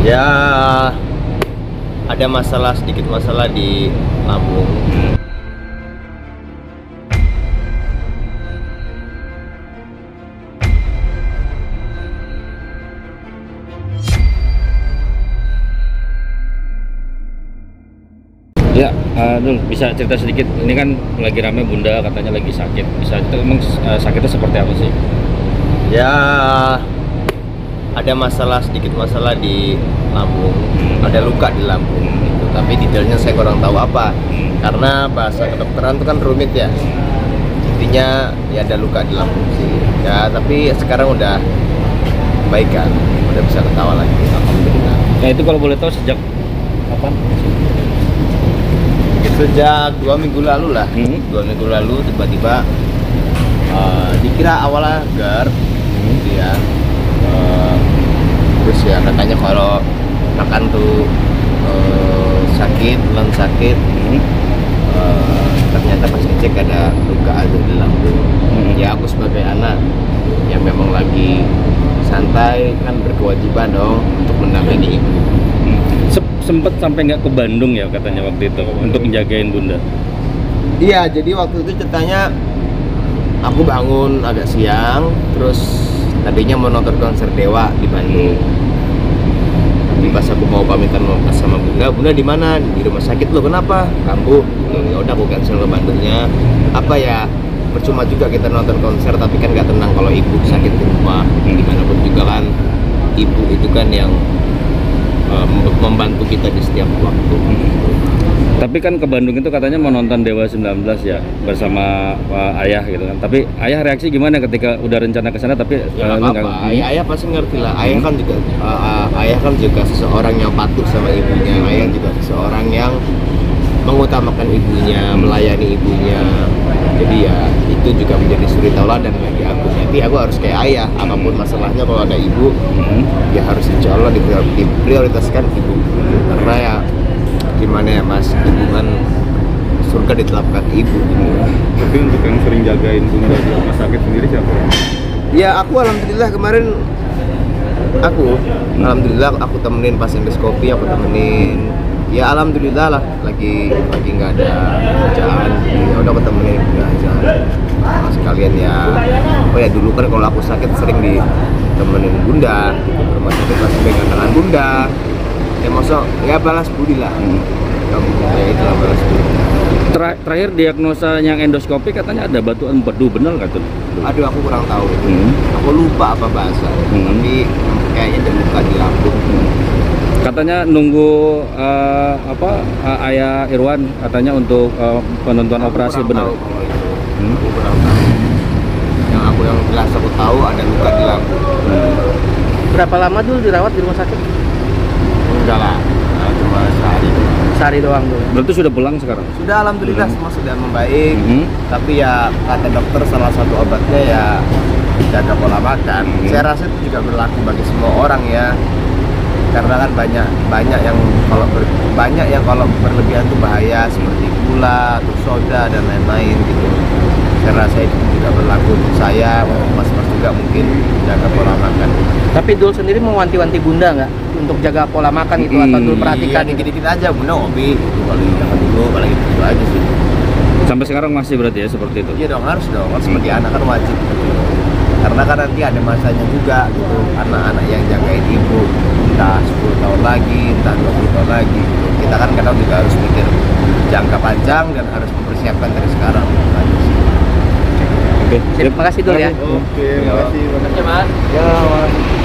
Ya, ada masalah, sedikit masalah di lambung. Ya, Dul, bisa cerita sedikit. Ini kan lagi rame Bunda katanya lagi sakit. Bisa cerita emang sakitnya seperti apa sih? Ya, ada masalah, sedikit masalah di lambung. Ada luka di lambung gitu. Tapi detailnya saya kurang tahu apa. Karena bahasa kedokteran itu kan rumit ya. Intinya ya ada luka di lambung sih. Ya, tapi sekarang udah baik kan. Udah bisa ketawa lagi. Alhamdulillah. Nah, itu kalau boleh tahu sejak kapan? Sejak 2 minggu lalu lah. 2 minggu lalu tiba-tiba dikira awalnya GERD gitu ya. Terus ya katanya kalau makan tuh sakit, sakit. Ternyata pas ngecek ada luka aja di lambung. Ya aku sebagai anak yang memang lagi santai kan berkewajiban dong untuk mendampingi ibu. Sempet sampai nggak ke Bandung ya katanya waktu itu untuk menjagain Bunda. Iya, jadi waktu itu ceritanya aku bangun agak siang, terus tadinya mau nonton konser Dewa di Bandung. Tapi pas aku mau pamitan sama Bunda di mana? Di rumah sakit. Lo kenapa? Kambuh. Ya udah aku cancel ke Bandungnya. Apa ya? Percuma juga kita nonton konser tapi kan nggak tenang kalau ibu sakit di rumah. Dimanapun juga kan ibu itu kan yang membantu kita di setiap waktu. Tapi kan ke Bandung itu katanya mau nonton Dewa 19 ya bersama ayah gitu kan. Tapi ayah reaksi gimana ketika udah rencana ke sana tapi ya apa-apa. Ayah pasti ngerti lah. Ayah kan juga seseorang yang patuh sama ibunya. Ayah juga seseorang yang mengutamakan ibunya, melayani ibunya. Jadi ya itu juga menjadi suri tauladan bagi aku. Jadi aku harus kayak ayah. Apapun masalahnya kalau ada ibu, ya harus insya Allah diprioritaskan ibu. Karena ya gimana ya Mas, ibu kan surga ditelapkan ibu gitu. Tapi untuk yang sering jagain Bunda di rumah sakit sendiri siapa? Ya aku alhamdulillah kemarin alhamdulillah aku temenin pas endoskopi, aku temenin. Ya alhamdulillah lah lagi nggak ada kerjaan, ya udah aku temenin aja. Sekalian ya, oh ya dulu kan kalau aku sakit sering ditemenin Bunda gitu, ke rumah sakit pasti pegang tangan Bunda. Ya masuk ya balas budi lah. Ya itulah balas budi. Terakhir diagnosa yang endoskopi katanya ada batu empedu, benar nggak tuh? Aduh aku kurang tahu itu. Aku lupa apa bahasa. Tapi kayaknya ada luka di lambung. Katanya nunggu ayah Irwan katanya untuk penentuan operasi, benar? Aku kurang tahu. Yang jelas aku tahu ada luka di lambung. Berapa lama dulu dirawat di rumah sakit? Enggak lah, cuma sehari. Sehari doang dulu. Berarti sudah pulang sekarang? Sudah alhamdulillah semua sudah membaik. Tapi ya kata dokter salah satu obatnya ya jaga pola makan. Saya rasa itu juga berlaku bagi semua orang ya. Karena kan banyak yang kalau berlebihan itu bahaya seperti gula, terus soda dan lain-lain gitu. Saya rasa itu juga berlaku untuk saya, mas-mas juga mungkin jaga pola makan. Tapi Dul sendiri mau wanti-wanti Bunda nggak untuk jaga pola makan itu atau Dul perhatikan? Iya, dikit-dikit aja Bunda hobi gitu, kalau jangan dulu, paling itu aja sih. Sampai sekarang masih berarti ya seperti itu? Iya dong, harus dong, kan seperti anak kan wajib gitu. Karena kan nanti ada masanya juga gitu, anak-anak yang jagain ibu entah 10 tahun lagi, entah 20 tahun lagi gitu. Kita kan kadang juga harus mikir jangka panjang dan harus mempersiapkan dari sekarang. Oke, Terima kasih Dul ya. Oke, terima kasih. Mas. Ya, Mas.